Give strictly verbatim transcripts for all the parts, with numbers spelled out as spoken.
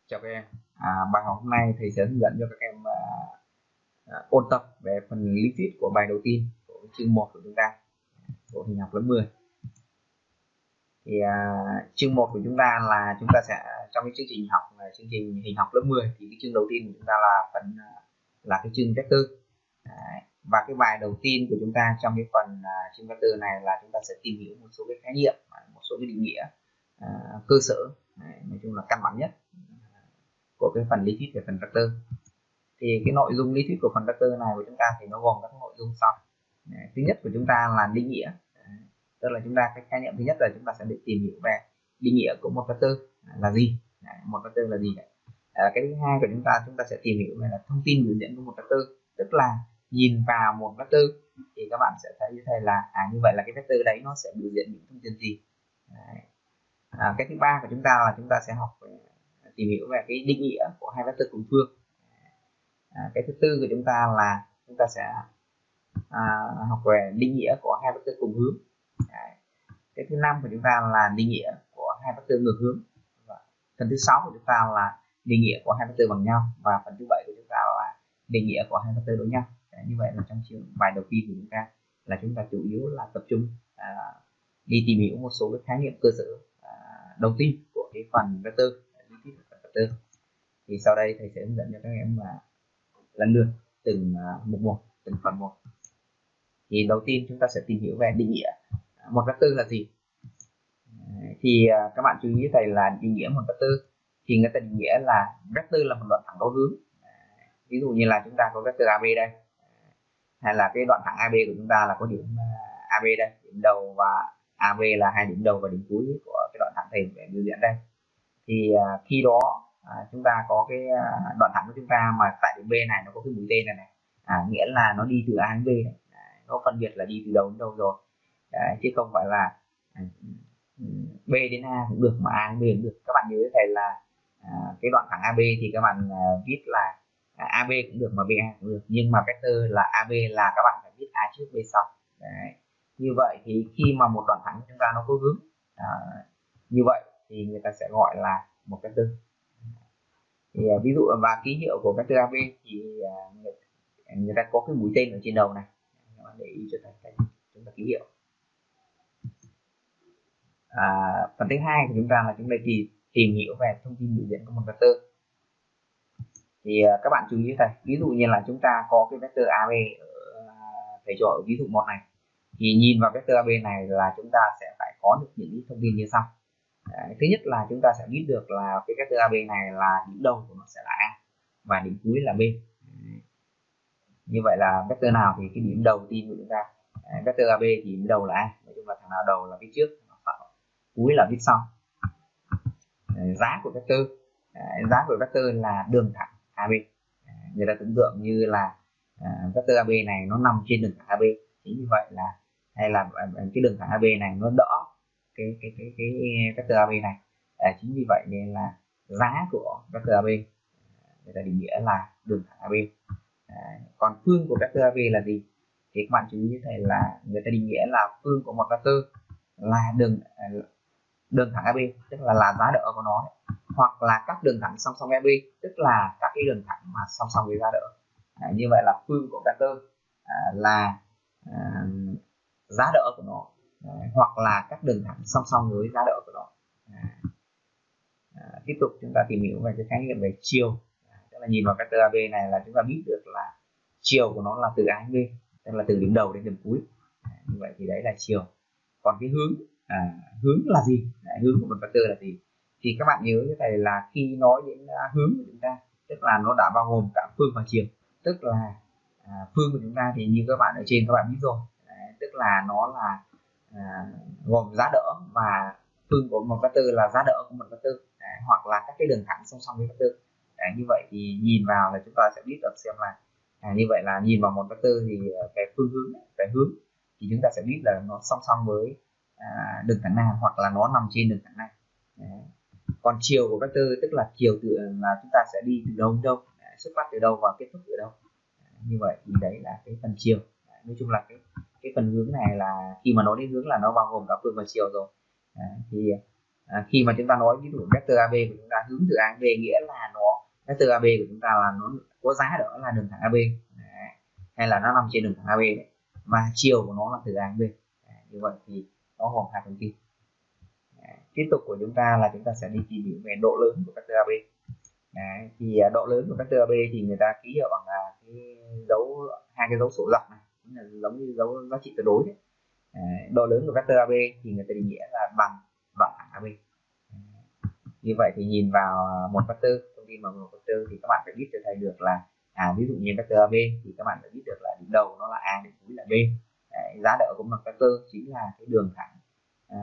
Chào các em, à, bài học hôm nay thầy sẽ hướng dẫn cho các em à, à, ôn tập về phần lý thuyết của bài đầu tiên của chương một của chúng ta, của hình học lớp mười. Thì à, chương một của chúng ta là chúng ta sẽ trong cái chương trình học là chương trình hình học lớp mười, thì cái chương đầu tiên của chúng ta là phần à, là cái chương vectор. Đấy. Và cái bài đầu tiên của chúng ta trong cái phần à, chương vector này là chúng ta sẽ tìm hiểu một số cái khái niệm, một số cái định nghĩa à, cơ sở, Đấy, nói chung là căn bản nhất của cái phần lý thuyết về phần vector. Thì cái nội dung lý thuyết của phần vector này của chúng ta thì nó gồm các nội dung sau. Đấy, thứ nhất của chúng ta là định nghĩa. Đấy, tức là chúng ta cái khái niệm thứ nhất là chúng ta sẽ để tìm hiểu về định nghĩa của một vector là gì. Đấy, một vector là gì. Đấy. À, cái thứ hai của chúng ta chúng ta sẽ tìm hiểu về là thông tin biểu diễn của một vector, tức là nhìn vào một vector thì các bạn sẽ thấy như thầy là à như vậy là cái vector đấy nó sẽ biểu diễn những thông tin gì. Đấy. À, cái thứ ba của chúng ta là chúng ta sẽ học về, tìm hiểu về cái định nghĩa của hai vector cùng phương. À, cái thứ tư của chúng ta là chúng ta sẽ à, học về định nghĩa của hai vector cùng hướng. Đấy. Cái thứ năm của chúng ta là định nghĩa của hai vector ngược hướng. Và phần thứ sáu của chúng ta là định nghĩa của hai vector bằng nhau, và phần thứ bảy của chúng ta là định nghĩa của hai vector đối nhau. Đấy, như vậy là trong chương bài đầu tiên của chúng ta là chúng ta chủ yếu là tập trung à, đi tìm hiểu một số cái khái niệm cơ sở à, đầu tiên của cái phần vector, lý thuyết của vector. Thì sau đây thầy sẽ hướng dẫn cho các em là lần lượt từng uh, mục một, từng phần một. Thì đầu tiên chúng ta sẽ tìm hiểu về định nghĩa một vector là gì. Thì uh, các bạn chú ý thầy là định nghĩa một vector thì người ta định nghĩa là vector là một đoạn thẳng có hướng. Ví dụ như là chúng ta có vector a bê đây, hay là cái đoạn thẳng a bê của chúng ta là có điểm uh, a bê đây, điểm đầu, và a bê là hai điểm đầu và điểm cuối của cái đoạn thẳng thềm để biểu diễn đây. Thì uh, khi đó À, chúng ta có cái uh, đoạn thẳng của chúng ta mà tại điểm B này nó có cái mũi tên này này, à, nghĩa là nó đi từ A đến B này. Đấy, nó phân biệt là đi từ đâu đến đâu rồi. Đấy, chứ không phải là à, B đến A cũng được mà A đến B cũng được. Các bạn nhớ thầy là à, cái đoạn thẳng a bê thì các bạn à, viết là à, a bê cũng được mà bê a cũng được, nhưng mà vector là a bê là các bạn phải viết A trước B sau. Đấy. Như vậy thì khi mà một đoạn thẳng của chúng ta nó có hướng à, như vậy thì người ta sẽ gọi là một vector. Thì uh, ví dụ và ký hiệu của vector a bê thì uh, người, người ta có cái mũi tên ở trên đầu này, các bạn để ý cho thầy chúng ta ký hiệu. À, phần thứ hai của chúng ta là chúng ta tìm tìm hiểu về thông tin biểu diễn của một vector. Thì uh, các bạn chú ý thầy, ví dụ như là chúng ta có cái vector a bê ở uh, thầy cho ở ví dụ một này, thì nhìn vào vector a bê này là chúng ta sẽ phải có được những thông tin như sau. Đấy, thứ nhất là chúng ta sẽ biết được là cái vector a bê này là điểm đầu của nó sẽ là A và điểm cuối là B. Đấy. Như vậy là vector nào thì cái điểm đầu tiên của chúng ta, Đấy, vector a bê thì điểm đầu là A, nói chung là thằng nào đầu là viết trước, cuối là viết sau. Đấy, giá của vector, Đấy, giá của vector là đường thẳng a bê. Đấy, người ta tưởng tượng như là à, vector a bê này nó nằm trên đường thẳng a bê, chính như vậy là hay là cái đường thẳng a bê này nó đỡ cái cái cái cái vector a bê này. À, chính vì vậy nên là giá của vector a bê người ta định nghĩa là đường thẳng a bê. À, còn phương của vector a bê là gì thì các bạn chú ý như thế là người ta định nghĩa là phương của một vector là đường đường thẳng a bê, tức là là giá đỡ của nó đấy. Hoặc là các đường thẳng song song a bê, tức là các cái đường thẳng mà song song với giá đỡ. À, như vậy là phương của vector à, là à, giá đỡ của nó. Đấy, hoặc là các đường thẳng song song với giá đỡ của nó. À, à, tiếp tục chúng ta tìm hiểu về cái khái niệm về chiều. À, tức là nhìn vào vector a bê này là chúng ta biết được là chiều của nó là từ A đến B, tức là từ điểm đầu đến điểm cuối. À, như vậy thì đấy là chiều. Còn cái hướng, à, hướng là gì? À, hướng của một vector là gì? Thì các bạn nhớ như thầy là khi nói đến hướng của chúng ta, tức là nó đã bao gồm cả phương và chiều. Tức là à, phương của chúng ta thì như các bạn ở trên các bạn biết rồi, đấy, tức là nó là à, gồm giá đỡ, và phương của một vector là giá đỡ của một vector, đấy, hoặc là các cái đường thẳng song song với vector. Đấy, như vậy thì nhìn vào là chúng ta sẽ biết được xem là à, như vậy là nhìn vào một vector thì về phương hướng, về hướng thì chúng ta sẽ biết là nó song song với à, đường thẳng nào, hoặc là nó nằm trên đường thẳng này. Đấy. Còn chiều của vector tức là chiều từ là chúng ta sẽ đi từ đâu đến đâu, đấy, xuất phát từ đâu và kết thúc ở đâu. Đấy, như vậy thì đấy là cái phần chiều. Đấy, nói chung là cái cái phần hướng này là khi mà nói đến hướng là nó bao gồm cả phương và chiều rồi. Đấy, thì À, khi mà chúng ta nói ví dụ vector a bê của chúng ta hướng từ A đến B, nghĩa là nó vector a bê của chúng ta là nó có giá đỡ là đường thẳng a bê, đấy, hay là nó nằm trên đường thẳng a bê đấy, và chiều của nó là từ A đến B. Đấy, như vậy thì nó gồm hai thông tin. Đấy, tiếp tục của chúng ta là chúng ta sẽ đi tìm hiểu về độ lớn của vector a bê. Đấy, thì độ lớn của vector a bê thì người ta ký hiệu bằng là cái dấu hai cái dấu sổ dọc này, là giống như dấu giá trị tuyệt đối đấy. Đấy, độ lớn của vector a bê thì người ta định nghĩa là bằng đoạn thẳng a bê. Như vậy thì nhìn vào một vector, thông tin bằng một vector thì các bạn phải biết cho thầy được là à, ví dụ như vector a bê thì các bạn phải biết được là đỉnh đầu nó là A, đỉnh cuối là B. Đấy, giá đỡ của một vector chính là cái đường thẳng à,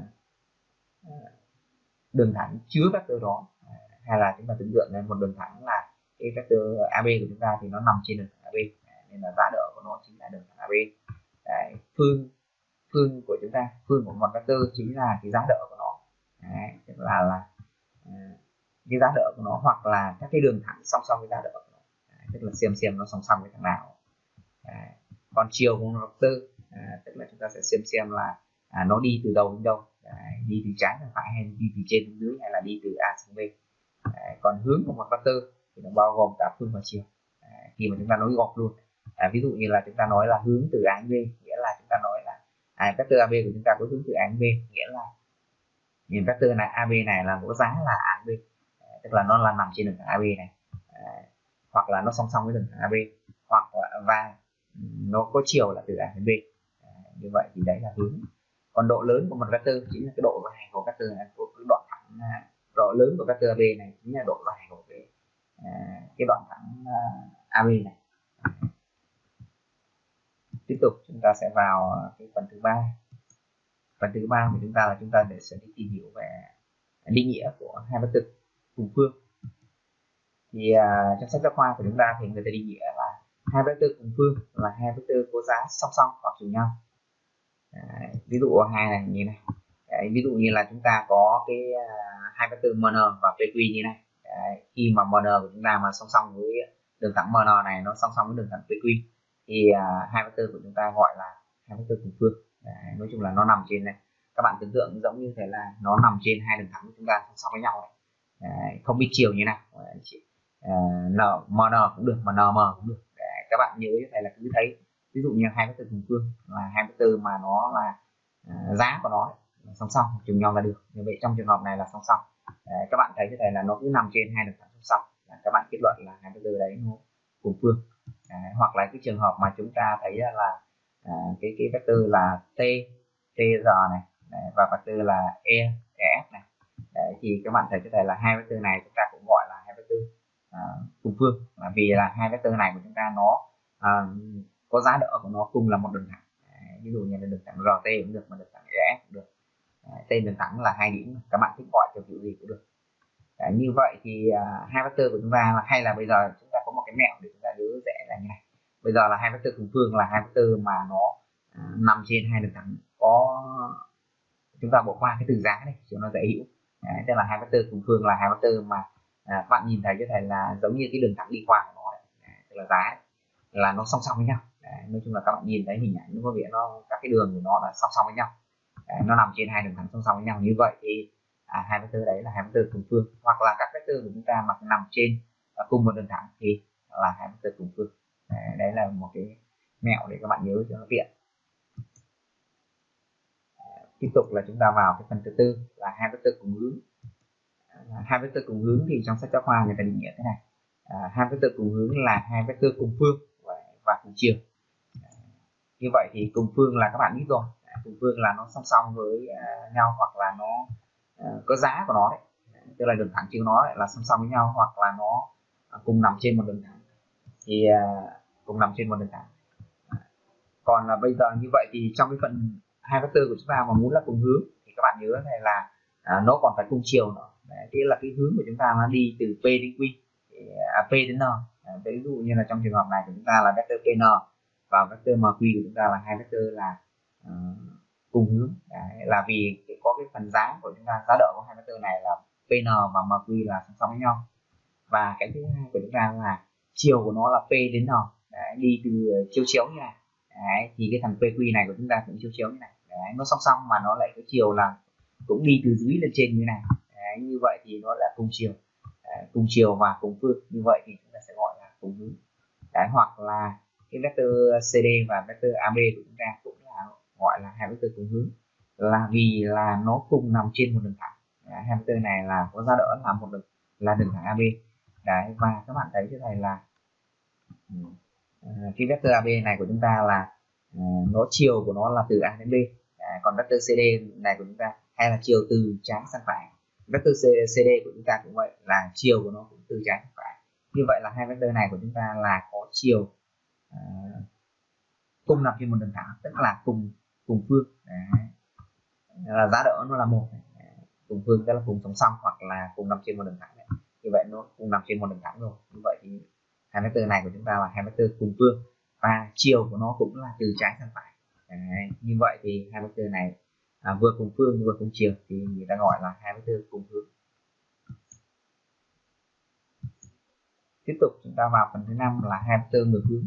đường thẳng chứa vector đó, à, hay là chúng ta tưởng tượng lên một đường thẳng là cái vector a bê của chúng ta thì nó nằm trên đường thẳng a bê, nên là giá đỡ của nó chính là đường thẳng a bê. Đấy, phương phương của chúng ta, phương của một vector chính là cái giá đỡ của nó. Đấy, tức là là cái giá đỡ của nó hoặc là các cái đường thẳng song song với giá đỡ của nó. Đấy, tức là xem xem nó song song với thằng nào. Đấy, còn chiều của một vector à, tức là chúng ta sẽ xem xem là à, nó đi từ đâu đến đâu. Đấy, đi từ trái sang phải hay đi từ trên đến dưới hay là đi từ A sang B. Đấy, còn hướng của một vector thì nó bao gồm cả phương và chiều. Đấy, khi mà chúng ta nói gọt luôn, à, ví dụ như là chúng ta nói là hướng từ A đến B, nghĩa là chúng ta nói là à, vector a bê của chúng ta có hướng từ A đến B, nghĩa là nhìn vector này a bê này là có giá là A đến B, tức là nó là nằm trên đường thẳng a bê này, à, hoặc là nó song song với đường thẳng a bê, hoặc là và nó có chiều là từ A đến B. À, như vậy thì đấy là hướng. Còn độ lớn của một vector chính là cái độ dài của vector này, của cái đoạn thẳng, độ lớn của vector a bê này chính là độ dài của cái à, cái đoạn thẳng à, a bê này. À, tiếp tục chúng ta sẽ vào cái phần thứ ba. Phần thứ ba của chúng ta là chúng ta để sẽ đi tìm hiểu về định nghĩa của hai vector cùng phương. Thì uh, trong sách giáo khoa của chúng ta thì người ta định nghĩa là hai vector cùng phương là hai vector có giá song song hoặc trùng nhau. Đấy, ví dụ hai này như này. Đấy, ví dụ như là chúng ta có cái uh, hai vector M N và P Q như này. Đấy, khi mà M N của chúng ta mà song song với đường thẳng M N này nó song song với đường thẳng P Q thì uh, hai vector của chúng ta gọi là hai vector cùng phương. Đấy, nói chung là nó nằm trên này, các bạn tưởng tượng giống như thế là nó nằm trên hai đường thẳng của chúng ta song song với nhau này. Đấy, không biết chiều như nào. Đấy, uh, n m n cũng được mà nm cũng được. Đấy, các bạn nhớ như thế là cứ thấy ví dụ như hai vector cùng phương là hai vector mà nó là uh, giá của nó là song song trùng nhau là được. Như vậy trong trường hợp này là song song. Đấy, các bạn thấy cái này là nó cứ nằm trên hai đường thẳng song song, các bạn kết luận là hai vector đấy nó cùng phương. Đấy, hoặc là cái trường hợp mà chúng ta thấy là À, cái cái vector là t tr này, đấy, và vector là e f này. Đấy, thì các bạn thấy cái này là hai vector này chúng ta cũng gọi là hai vector à, cùng phương, là vì là hai vector này của chúng ta nó à, có giá đỡ của nó cùng là một đường thẳng. Đấy, ví dụ như là đường thẳng rt cũng được mà đường thẳng e f cũng được. Đấy, tên đường thẳng là hai điểm, các bạn thích gọi theo kiểu gì cũng được. Đấy, như vậy thì à, hai vector của chúng ta là, hay là bây giờ chúng ta có một cái mẹo để chúng ta nhớ dễ là như này. Bây giờ là hai vector cùng phương là hai vector mà nó à, nằm trên hai đường thẳng có, chúng ta bỏ qua cái từ giá này cho nó dễ hiểu. Đấy, tức là hai vector cùng phương là hai vector mà à, các bạn nhìn thấy cái này là giống như cái đường thẳng đi qua của nó đấy. Đấy, tức là giá đấy, là nó song song với nhau. Đấy, nói chung là các bạn nhìn thấy hình ảnh nó có vẻ nó các cái đường của nó là song song với nhau. Đấy, nó nằm trên hai đường thẳng song song với nhau, như vậy thì à, hai vector đấy là hai vector cùng phương, hoặc là các vector của chúng ta mà nằm trên à, cùng một đường thẳng thì là hai vector cùng phương. Đấy, đấy là một cái mẹo để các bạn nhớ cho nó tiện. À, tiếp tục là chúng ta vào cái phần thứ tư là hai vector cùng hướng. À, hai vector cùng hướng thì trong sách giáo khoa người ta định nghĩa thế này. À, hai vector cùng hướng là hai vector cùng phương và, và cùng chiều. À, như vậy thì cùng phương là các bạn biết rồi. À, cùng phương là nó song song với uh, nhau, hoặc là nó uh, có giá của nó đấy. Tức là đường thẳng chiều nó lại là song song với nhau, hoặc là nó uh, cùng nằm trên một đường thẳng. Thì uh, cùng nằm trên một nền tảng. Còn là bây giờ như vậy thì trong cái phần hai vector của chúng ta mà muốn là cùng hướng thì các bạn nhớ này là à, nó còn phải cùng chiều nữa. Đấy, tức là cái hướng của chúng ta nó đi từ P đến Q, à, P đến N. À, ví dụ như là trong trường hợp này của chúng ta là vector pê en và vector em quy của chúng ta là hai vector là uh, cùng hướng. Đấy, là vì có cái phần giá của chúng ta, giá đỡ của hai vector này là pê en và em quy là song song với nhau. Và cái thứ hai của chúng ta là chiều của nó là P đến N. Đấy, đi từ chiếu chiếu như này. Đấy, thì cái thằng pê quy này của chúng ta cũng chiếu chiếu như này. Đấy, nó song song mà nó lại cái chiều là cũng đi từ dưới lên trên như này. Đấy, như vậy thì nó là cùng chiều. Đấy, cùng chiều và cùng phương, như vậy thì chúng ta sẽ gọi là cùng hướng. Đấy, hoặc là cái vector xê đê và vector a bê của chúng ta cũng là gọi là hai vector cùng hướng, là vì là nó cùng nằm trên một đường thẳng. Đấy, hai vector này là có giá đỡ là một đường là đường thẳng a bê. Đấy, và các bạn thấy thế này là uh, cái vector a bê này của chúng ta là uh, nó chiều của nó là từ A đến B. Đấy, còn vector xê đê này của chúng ta hay là chiều từ trái sang phải. Vector xê đê của chúng ta cũng vậy, là chiều của nó cũng từ trái sang phải. Như vậy là hai vector này của chúng ta là có chiều uh, cùng nằm trên một đường thẳng, tức là cùng cùng phương. Đấy, là giá đỡ nó là một, cùng phương tức là cùng song song hoặc là cùng nằm trên một đường thẳng. Đấy, như vậy nó cùng nằm trên một đường thẳng rồi. Như vậy thì hai vector này của chúng ta là hai vector cùng phương và chiều của nó cũng là từ trái sang phải. Đấy, như vậy thì hai vector này à, vừa cùng phương vừa cùng chiều thì người ta gọi là hai vector cùng hướng. Tiếp tục chúng ta vào phần thứ năm là hai vector ngược hướng.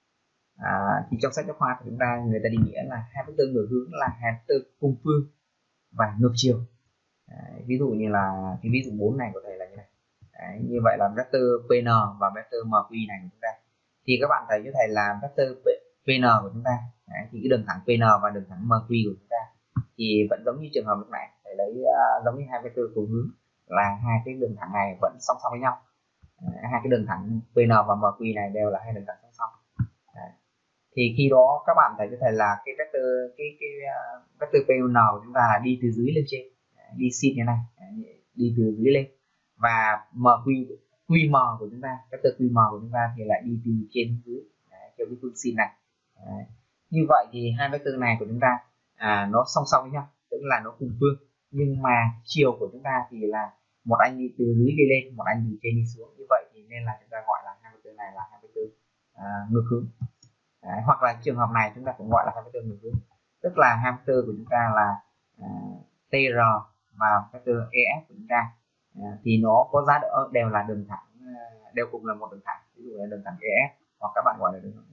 À, thì trong sách giáo khoa của chúng ta người ta định nghĩa là hai vector ngược hướng là hai vector cùng phương và ngược chiều. Đấy, ví dụ như là cái ví dụ bốn này có thể là như này. Đấy, như vậy là vector pê en và vector em quy này của chúng ta, thì các bạn thấy cho thầy là vector pê en của chúng ta. Đấy, thì cái đường thẳng pê en và đường thẳng em quy của chúng ta thì vẫn giống như trường hợp lúc nãy, thầy lấy uh, giống như hai vector cùng hướng là hai cái đường thẳng này vẫn song song với nhau. Đấy, hai cái đường thẳng pê en và em quy này đều là hai đường thẳng song song. Đấy, thì khi đó các bạn thấy cho thầy là cái vector cái cái uh, vector pê en của chúng ta là đi từ dưới lên trên. Đấy, đi sin như này. Đấy, đi từ dưới lên, và em quy quy em của chúng ta, vector quy em của chúng ta thì lại đi từ trên dưới. Đấy, theo cái phương sin này. Đấy, như vậy thì hai vector này của chúng ta à, nó song song với nhau, tức là nó cùng phương, nhưng mà chiều của chúng ta thì là một anh đi từ dưới đi lên, một anh từ trên đi xuống. Như vậy thì nên là chúng ta gọi là hai vector này là hai vector à, ngược hướng. Đấy, hoặc là trường hợp này chúng ta cũng gọi là hai vector ngược hướng, tức là hai vector của chúng ta là à, tê rờ và vector e ép của chúng ta à, thì nó có giá đỡ đều là đường thẳng, đều cùng là một đường thẳng, ví dụ là đường thẳng e ép hoặc các bạn gọi là đường thẳng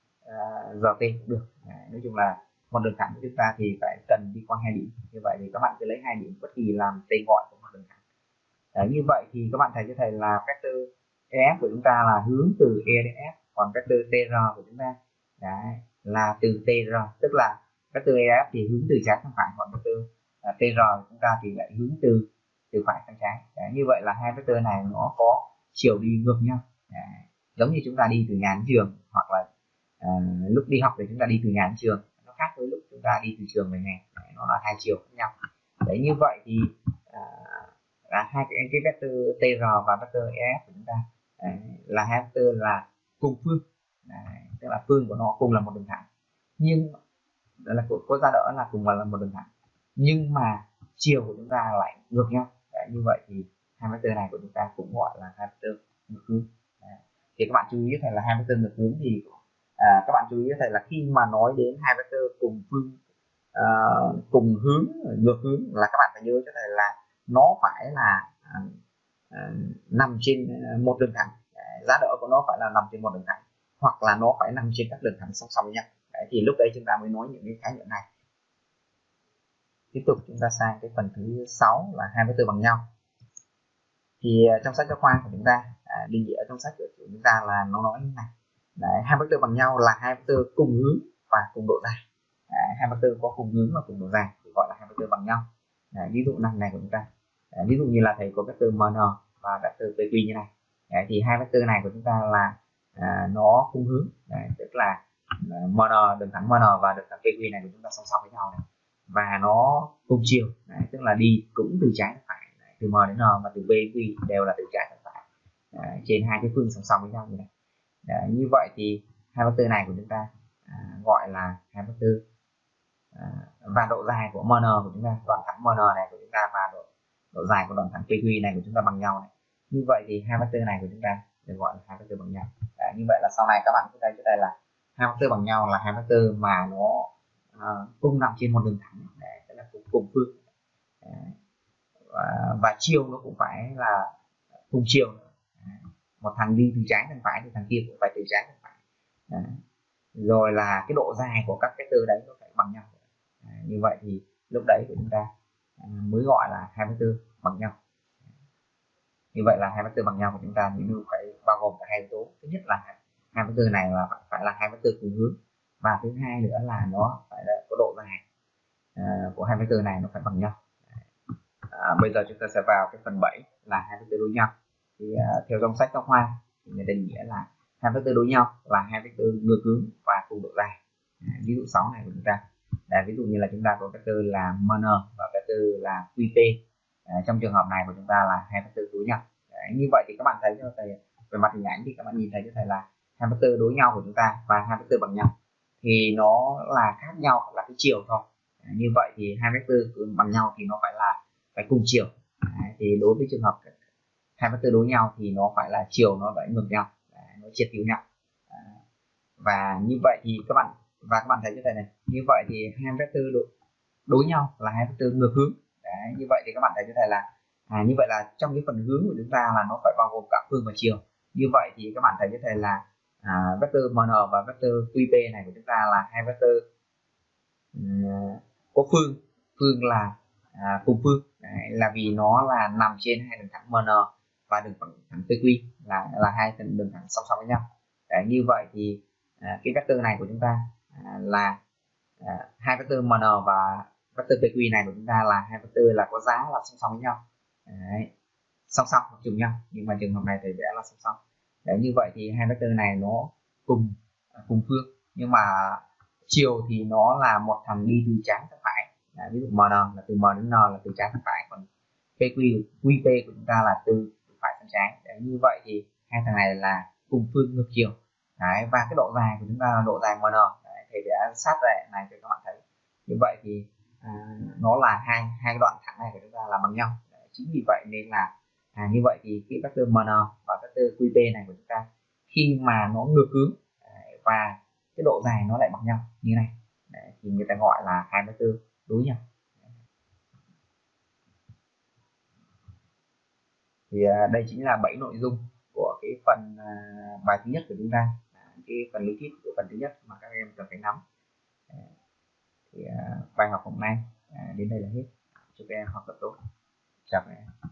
uh, giê tê cũng được. Đấy, nói chung là một đường thẳng của chúng ta thì phải cần đi qua hai điểm. Như vậy thì các bạn cứ lấy hai điểm bất kỳ làm tên gọi của một đường thẳng. Đấy, như vậy thì các bạn thấy cho thầy là vector e ép của chúng ta là hướng từ E đến F, còn vector tê rờ của chúng ta đấy, là từ tê rờ, tức là vector e ép thì hướng từ trái sang phải, còn vector uh, tê rờ của chúng ta thì lại hướng từ từ phải sang trái. Đấy, như vậy là hai vector này nó có chiều đi ngược nhau. Đấy, giống như chúng ta đi từ nhà đến trường, hoặc là uh, lúc đi học thì chúng ta đi từ nhà đến trường, nó khác với lúc chúng ta đi từ trường về nhà. Đấy, nó là hai chiều khác nhau. Đấy, như vậy thì uh, là hai cái, cái vector tê rờ và vector e ép của chúng ta đấy, là hai vector là cùng phương. Đấy, tức là phương của nó cùng là một đường thẳng, nhưng đó là có giá đỡ là cùng là một đường thẳng, nhưng mà chiều của chúng ta lại ngược nhau. Đấy, như vậy thì hai vector này của chúng ta cũng gọi là hai vector ngược hướng. Đấy, thì các bạn chú ý thầy là hai vector ngược hướng thì à, các bạn chú ý thầy là khi mà nói đến hai vector cùng phương à, cùng hướng ngược hướng là các bạn phải nhớ cho thầy là nó phải là à, à, nằm trên một đường thẳng. Đấy, giá đỡ của nó phải là nằm trên một đường thẳng, hoặc là nó phải nằm trên các đường thẳng song song với nhau. Đấy, thì lúc đấy chúng ta mới nói những cái khái niệm này. Tiếp tục chúng ta sang cái phần thứ sáu là hai vector bằng nhau. Thì trong sách giáo khoa của chúng ta à, định nghĩa trong sách của chúng ta là nó nói như này. Đấy, hai vector bằng nhau là hai vector cùng hướng và cùng độ dài. Đấy, hai vector có cùng hướng và cùng độ dài thì gọi là hai vector bằng nhau. Đấy, ví dụ năm này của chúng ta. Đấy, ví dụ như là thầy có vector em en và vector pê quy như này. Đấy, thì hai vector này của chúng ta là à, nó cùng hướng. Đấy, tức là em en, đường thẳng em en và đường thẳng pê quy này của chúng ta song song với nhau này, và nó cùng chiều. Đấy, tức là đi cũng từ trái sang phải. Đấy, từ M đến N và từ B đến Q đều là từ trái sang phải. Đấy, trên hai cái phương song song với nhau như này. Đấy, như vậy thì hai vector này của chúng ta à, gọi là hai vector à, và độ dài của em en của chúng ta, đoạn thẳng em en này của chúng ta và độ, độ dài của đoạn thẳng pê quy này của chúng ta bằng nhau này. Như vậy thì hai vector này của chúng ta được gọi là hai vector bằng nhau. Đấy, như vậy là sau này các bạn có thể cho đây là hai vector bằng nhau là hai vector mà nó à, cùng nằm trên một đường thẳng. Đấy, tức là cùng, cùng phương. Đấy, và, và chiều nó cũng phải là cùng chiều. Đấy, một thằng đi từ trái sang phải thì thằng kia cũng phải từ trái sang phải. Đấy, rồi là cái độ dài của các vector đấy nó phải bằng nhau. Đấy, như vậy thì lúc đấy của chúng ta mới gọi là hai vectơ bằng nhau. Như vậy là hai vectơ bằng nhau của chúng ta nếu phải bao gồm cả hai yếu tố. Thứ nhất là hai vectơ này là phải là hai vectơ cùng hướng, và thứ hai nữa là nó phải là có độ dài uh, của hai vectơ này nó phải bằng nhau. À, bây giờ chúng ta sẽ vào cái phần bảy là hai vectơ đối nhau. Thì uh, theo trong sách giáo khoa thì người định nghĩa là hai vectơ đối nhau là hai vectơ ngược hướng và cùng độ dài. À, ví dụ sáu này của chúng ta, Đấy, ví dụ như là chúng ta có vectơ là M N và vectơ là Q P. À, trong trường hợp này của chúng ta là hai vectơ đối nhau. Đấy, như vậy thì các bạn thấy cho thầy về mặt hình ảnh thì các bạn nhìn thấy cho thầy là hai vectơ đối nhau của chúng ta và hai vectơ bằng nhau thì nó là khác nhau là cái chiều thôi. À, như vậy thì hai vectơ bằng nhau thì nó phải là phải cùng chiều. Đấy, thì đối với trường hợp hai vectơ đối nhau thì nó phải là chiều nó phải ngược nhau. Đấy, nó triệt tiêu nhau. À, và như vậy thì các bạn và các bạn thấy như thế này, như vậy thì hai vectơ đối, đối nhau là hai vectơ ngược hướng. Đấy, như vậy thì các bạn thấy như thế là à, như vậy là trong cái phần hướng của chúng ta là nó phải bao gồm cả phương và chiều. Như vậy thì các bạn thấy như thế là à, vectơ M N và vectơ Q P này của chúng ta là hai vectơ um, có phương phương là à, cùng phương. Đấy, là vì nó là nằm trên hai đường thẳng M N và đường thẳng P Q là là hai đường thẳng song song với nhau. Đấy, như vậy thì à, cái vector này của chúng ta à, là à, hai vector M N và vector P Q này của chúng ta là hai vector là có giá là song song với nhau. Đấy, song song hoặc trùng nhau, nhưng mà trường hợp này thầy vẽ là song song. Đấy, như vậy thì hai vector này nó cùng cùng phương, nhưng mà chiều thì nó là một thằng đi từ trái sang phải. Đấy, ví dụ M N là từ M đến N là từ trái sang phải, còn P Q Q P của chúng ta là từ phải sang trái. Đấy, như vậy thì hai thằng này là cùng phương ngược chiều. Đấy, và cái độ dài của chúng ta là độ dài M N. Đấy, thầy vẽ sát lại này cho các bạn thấy. Như vậy thì à, nó là hai hai cái đoạn thẳng này của chúng ta là bằng nhau. Đấy, chính vì vậy nên là à, như vậy thì cái vector M N và vector Q P này của chúng ta khi mà nó ngược hướng đấy, và cái độ dài nó lại bằng nhau như này, đấy, thì người ta gọi là hai vector đối nhau. Thì à, đây chính là bảy nội dung của cái phần à, bài thứ nhất của chúng ta, à, cái phần lý thuyết của phần thứ nhất mà các em cần phải nắm. À, thì à, bài học hôm nay à, đến đây là hết. Chúc các em học tập tốt. Chào các em.